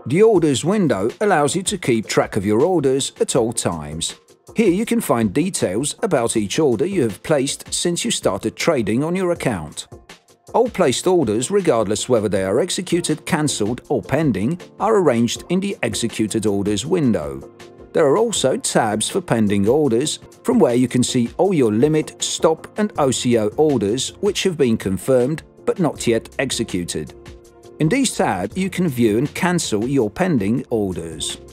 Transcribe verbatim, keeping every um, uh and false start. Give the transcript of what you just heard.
The Orders window allows you to keep track of your orders at all times. Here you can find details about each order you have placed since you started trading on your account. All placed orders, regardless whether they are executed, cancelled or pending, are arranged in the Executed Orders window. There are also tabs for pending orders, from where you can see all your limit, stop and O C O orders which have been confirmed but not yet executed. In these tabs, you can view and cancel your pending orders.